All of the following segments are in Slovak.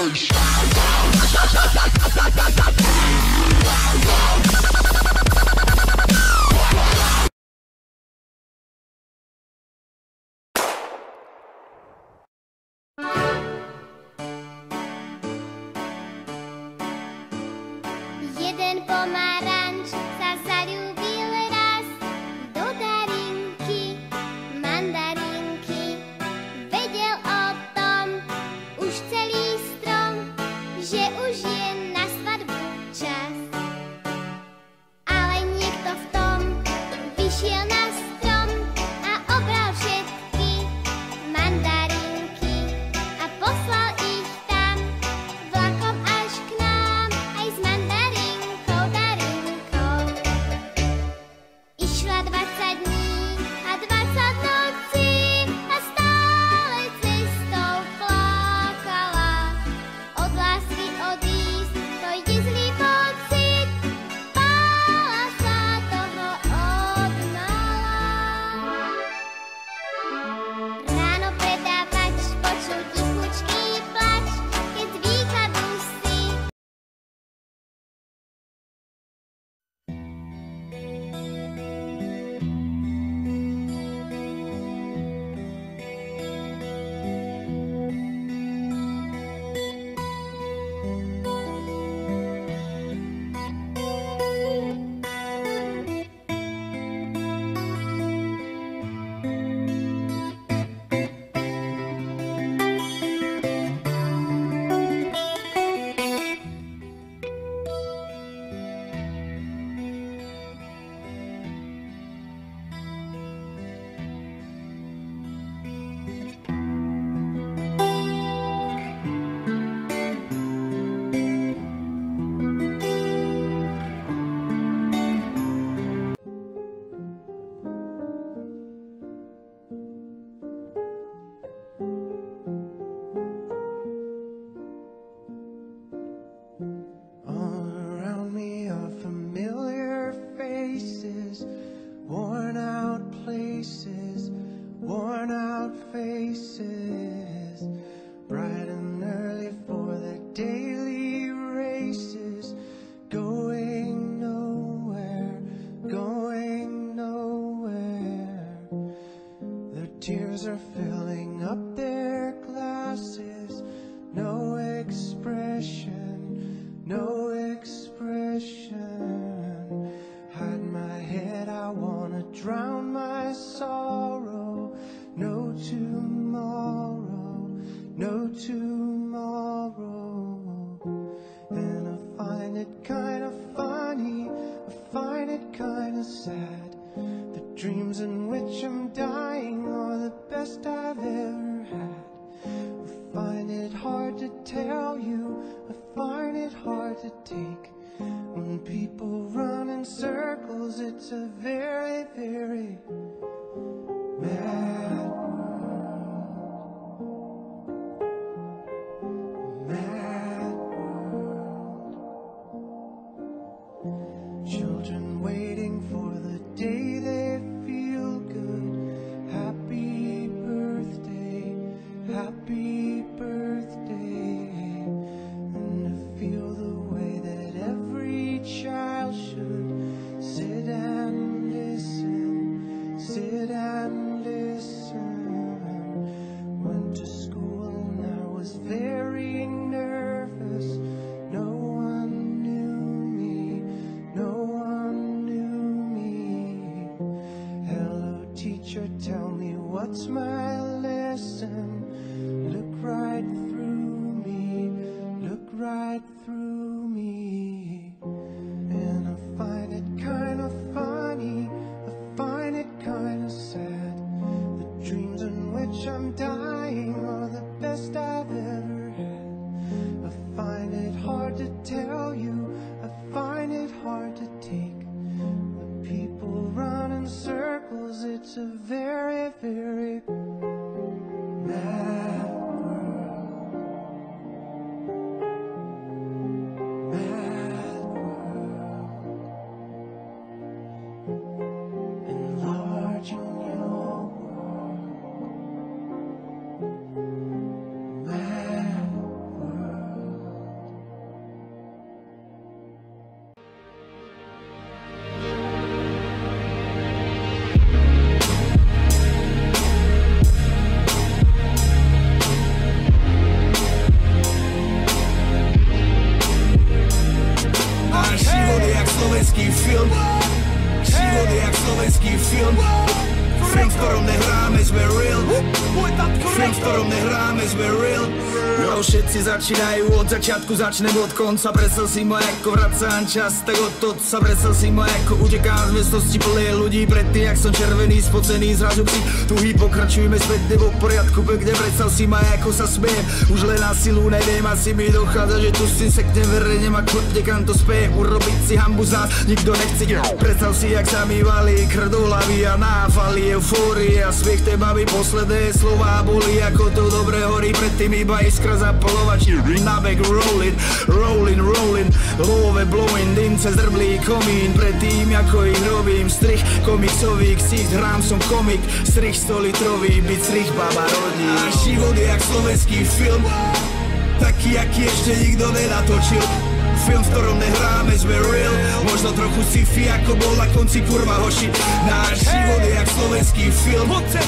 sensation. Jeden pomaranč sa zaľúbil raz do darinky, mandarinky. Vedel o tom už celý strom, že už je na svadbu čas. Ale niekto v tom vyšiel na strom a obral všetky mandarinky a poslal ich tam vlakom až k nám aj s mandarinkou darinkou. Išla 20 dní a 20 nocí a stále cestou plakala. Od lásky odísť, to je zlý pocit, bála sa toho odmala. Ráno predávač počul tichučký plač, keď z výkladu si All around me are familiar faces, worn out places, worn out faces, bright and early for their daily races, going nowhere, going nowhere. Their tears are filling up their glasses, no expression, no expression. Hide my head, I wanna drown my sorrow. No tomorrow, no tomorrow. And I find it kinda funny, I find it kinda sad. The dreams in which I'm dying are the best I've ever had. I find it hard to tell you, I find it hard to take. When people run in circles, it's a very, very mad world. Mad world. Children waiting for the day they feel good. Happy birthday, happy birthday. And to feel the way that every child should sit and listen, sit and listen. Went to school and I was very nervous. No one knew me, no one knew me. Hello teacher, tell me what's my lesson. Look right through me, look right through me. And I find it kinda funny, I find it kinda sad. The dreams in which I'm dying are the best I've ever had. I find it hard to tell you, I find it hard to take. When people run in circles, it's a very, very mad world. Mad slovenský film. Život je jak slovenský film. Film, v ktorom nehráme, sme real. Film, v ktorom nehráme, sme real. Jo, všetci začínajú od začiatku, začnem od konca. Predstav si ma, ako vracám čas, tak od sa. Predstav si ma, ako utekám z miestnosti plné ľudí. Predtým, jak som červený, spocený, zrazu psi tuhý, pokračujeme späť nebo v poriadku, pekne. Predstav si ma, ako sa smiem, už len na silu neviem, asi mi dochádza, že tu si seknem verejnem a klepne, kam to speje. Urobiť si hambu z nás nikto nechce. Predstav si, jak sa mi valí krv do hlavy a náfali eufórie a smiech tej baby. Posledné slová boli, ako to dobre horí, predtým iba iskra zapalovač. Na back rolling, rolling, rolling, love blowing, dym cez drblý komín. Predtým, ako ich robím, strich komiksový ksicht, hrám som komik, strich 100 litrový, byť strich baba rodí. A život je jak slovenský film, taký, aký ešte nikto nenatočil. Film, v ktorom nehráme, sme real. Možno trochu sci-fi, ako bol na konci kurva hoši. Náš život je jak slovenský film.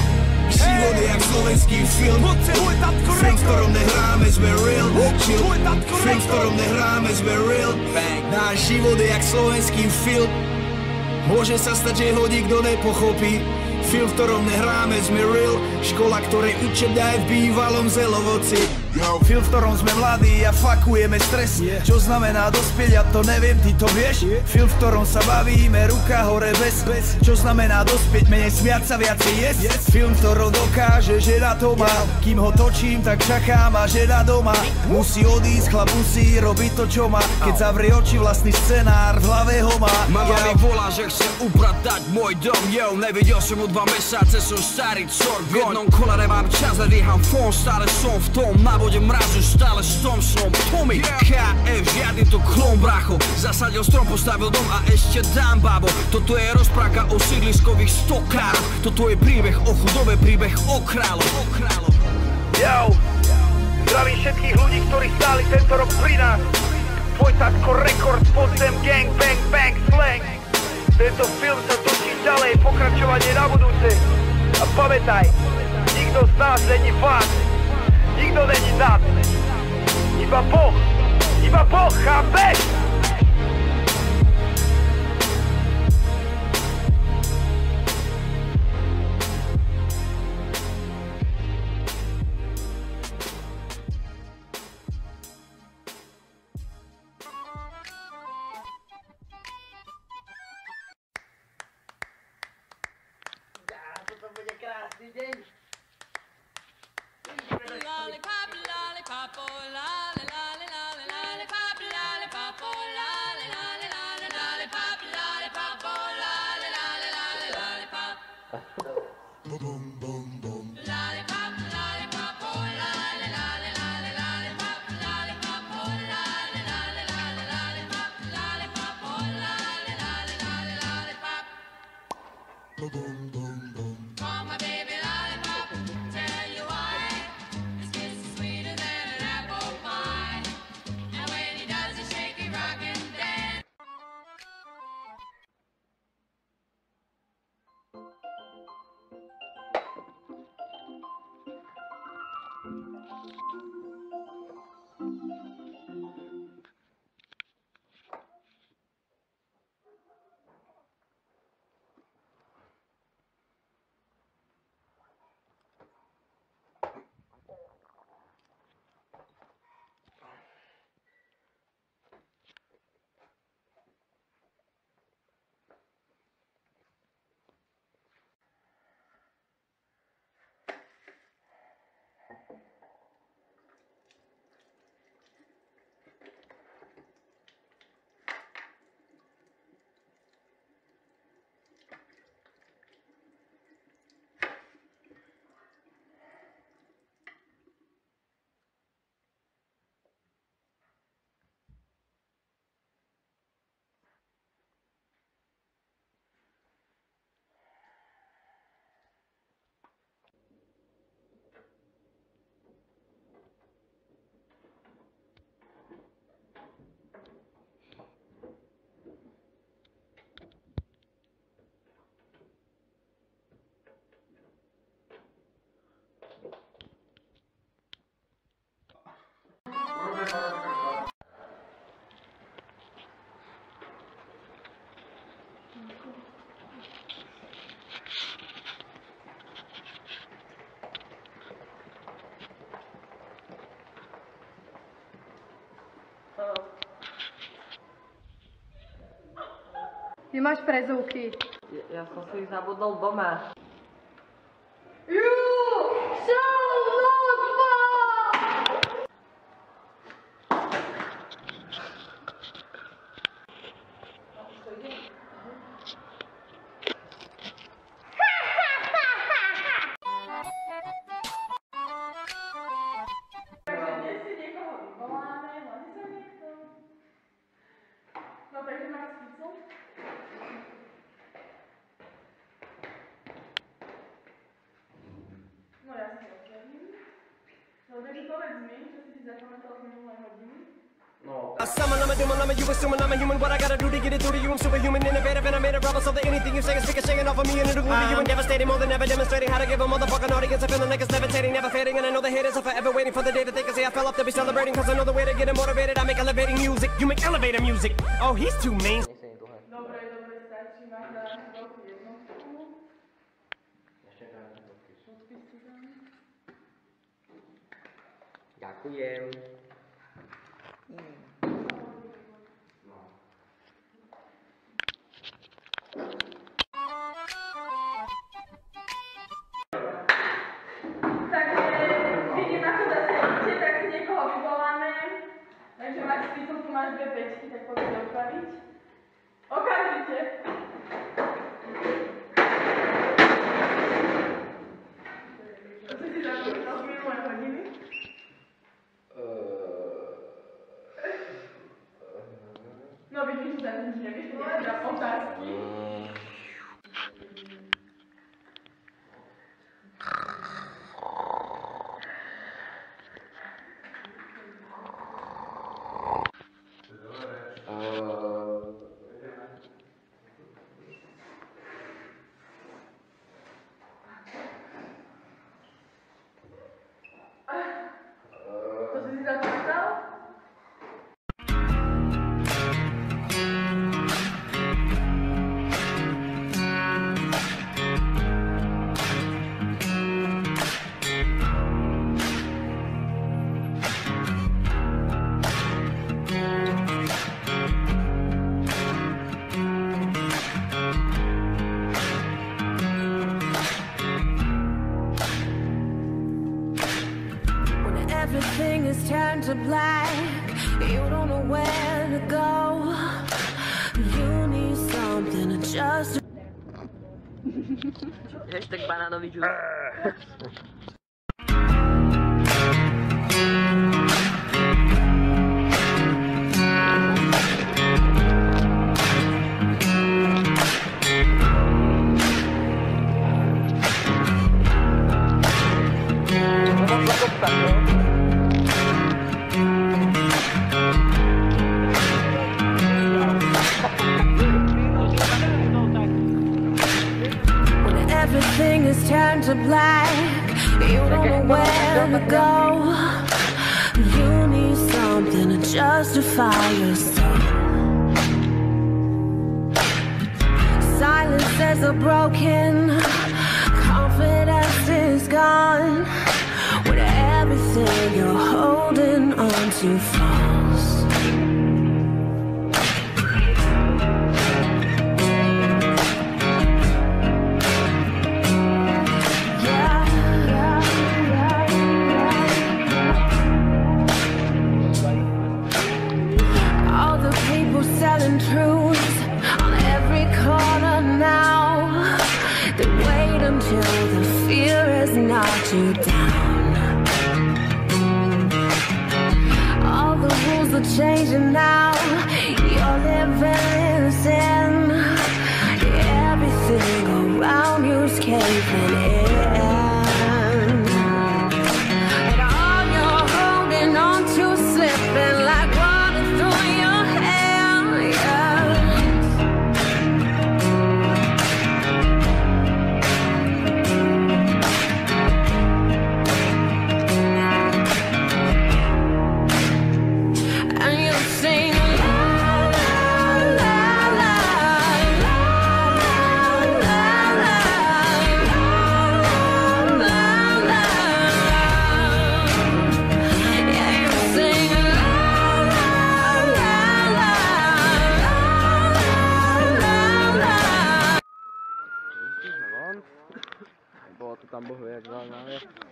Život je jak slovenský film. Film, v ktorom nehráme, sme real. Film, v ktorom nehráme, sme real. Náš život je jak slovenský film. Môže sa stať, že ho nikto nepochopí. Film, v ktorom nehráme, sme real. Škola, ktorej učebňa je v bývalom Zelovoci. Film, v ktorom sme mladí a fakujeme stres. Čo znamená dospieť, ja to neviem, ty to vieš? Film, v ktorom sa bavíme, ruka hore bez. Čo znamená dospieť, menej smiať sa, viacej jesť. Film, v ktorom dokáže, že na to má. Kým ho točím, tak čakám a žena doma. Musí odísť, chlap musí robiť to, čo má. Keď zavrie oči, vlastný scenár v hlave ho má. Mama mi volá, že chce upratať môj dom. Yo, nevidel som mu 2 mesiace, som starý cor. V jednom kole nemám čas, nedýcham fón, stále som v tom. Na vode mrazu, stále som Tommy KF, žiadny to klon, bracho. Zasadil strom, postavil dom a ešte dám, babo. Toto je rozpráka o sídliskových stokároch. Toto je príbeh o chudobe, príbeh o kráľoch. Jau, zdravím všetkých ľudí, ktorí stáli tento rok pri nás. Tvoj tatko rekord, podzem, gang, bang, bang, slang. Tento film sa točí ďalej, pokračovanie na budúce. A pamätaj, nikto z nás není fakt. Nikto není nad. Iba Boh, chápeš? Toto bude krásny deň. Lollipop, lollipop, oh, lolly, lolly, lolly, lollipop, lollipop, oh, lolly, lolly, lolly, lollipop, lollipop, oh, lolly, lolly, lolly, lollipop. Lollipop, lollipop, oh, lolly, lolly, lolly, lollipop, lollipop, oh, lolly, lolly, lolly, lollipop, lollipop, oh, lolly, lolly, lolly, lollipop. Oh, my baby lollipop, tell you why. This kiss is sweeter than an apple pie. And when he does a shaky rock and dance. Ty máš prezúky. Ja som si ich zabudol doma. No takže máš smysl? No jasne, odkladím. No takže povedz mi, čo si zapamätal z minulej hodiny? I'm you assuming I'm a human. What I gotta do to get it through to you? I'm superhuman, innovative, and I made a rubber so that anything you say is ricocheting off of me and it'll glue to you and devastating more than ever, demonstrating how to give a motherfucking audience a feeling like it's levitating, never fading. And I know the haters are forever waiting for the day that they can say I fell off to be celebrating. Cause I know the way to get it motivated. I make elevating music, you make elevator music. Oh, he's too mean. Dobre, stačí, máš na veľkú jednotku. Ďakujem. Takže máš spýtu, tu máš dve pečky, tak poďme opraviť. Okamžite! Čo si zapamätal z minulej hodiny? No vidíš, že nič nevieš, keď si dám otázky. Everything is turned to black. You don't know where to go. You need something to just. Hashtag banánový džús. Everything is turned to black. You don't know where to go. You need something to justify yourself. Silences are broken. Confidence is gone. When everything you're holding on to falls. Selling truths on every corner now. They wait until the fear has knocked you down. All the rules are changing now. You're living in sin. Everything around you's caving in. And all you're holding on to slipping like water through your head.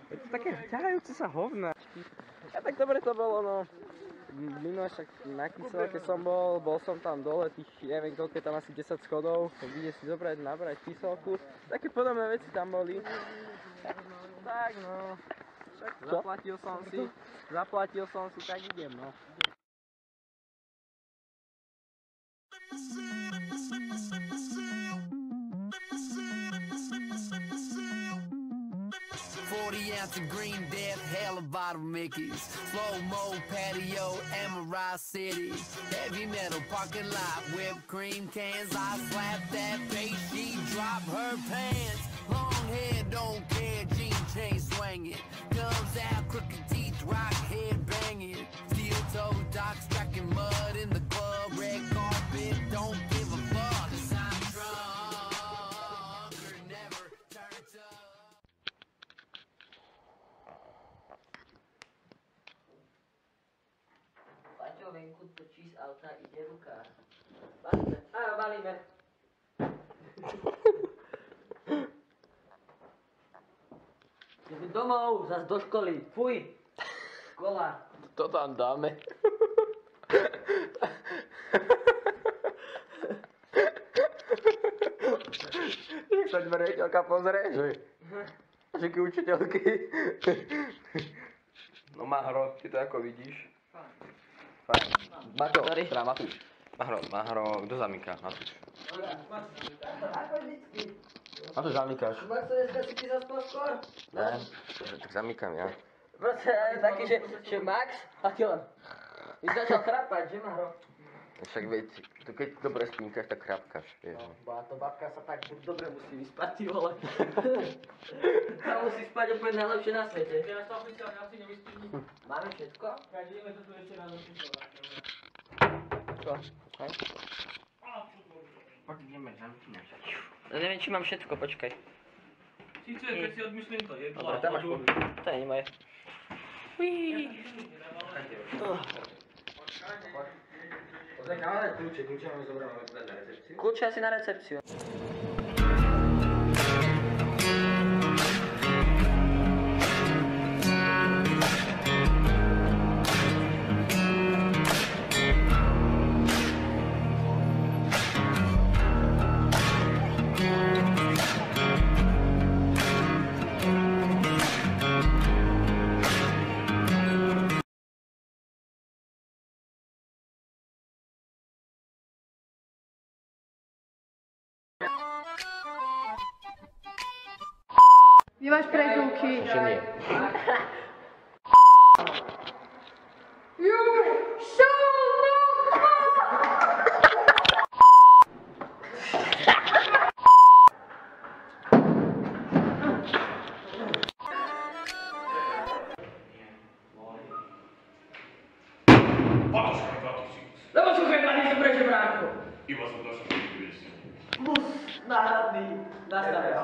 Je to také ťahajúce sa hovnáčky. A tak dobre to bolo, no. Minule však na kyselke som bol som tam dole, tých neviem koľko je tam asi 10 schodov, tak ide si nabrať kyselku. Také podobné veci tam boli. Tak no, však zaplatil som si, tak idem no. Ounce of green death, hella bottle Mickeys, slow-mo patio, Emerald City, heavy metal parking lot, whipped cream cans, I slap that bass, she drop her pants, long hair, don't care, jean chain swinging, comes out, crooked teeth, rock head banging, steel toe docks, tracking mud in the club, red carpet, don't give a fuck, 'cause I'm drunk, or never turned up. Paťo, venku točí z auta, ide ruka. Balíme. Áno, balíme. Ideme domov, zas do školy. Fuj. Škola. To tam dáme. Jak sa riaditeľka pozrie, že všetky učiteľky. No Mahro, ty to ako vidíš? Fajn. Maťo, teda Matúš. Mahro, kto zamyká? Matúš. Ako vždycky. Matúš zamykáš. Max, dneska si ty zaspal skôr? Ne, tak zamykám ja. Proste je taký, že Max a ty len. Ty začal chrapať, že Mahro? Však veď, keď dobre spínkaš, tak chrapkáš, vieš. No, táto babka sa tak dobre musí vyspať, ty vole. Tá musí spať úplne najlepšie na svete. Ja sa oficiálne asi nevyspím. Máme všetko? Takže ideme to tu ešte raz oficiálne. Čo? Hej? Poď ideme, zamykneš. No neviem, či mám všetko, počkaj. Sice, keď si odmyslím to, je Dobre, tam máš kľúč. To je moje. Pozri, kam máme kľúče máme zobrať na recepciu. Kľúče asi na recepciu. Kde máš prezúky? Ešte nie. Lebo sú chemlani z dobré žebráku. Iba som došel do vyviesť. Náhradný. Nastavil.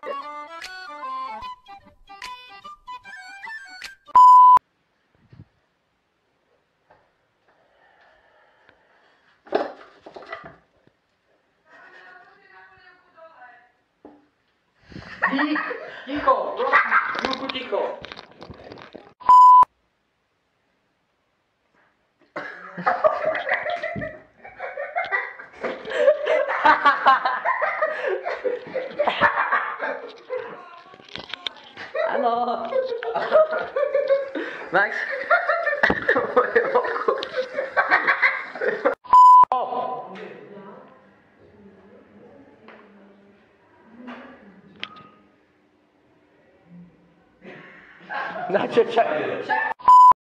Ticho, Júku, ticho. Áno. Max. Moje oko. Na čo čakaj?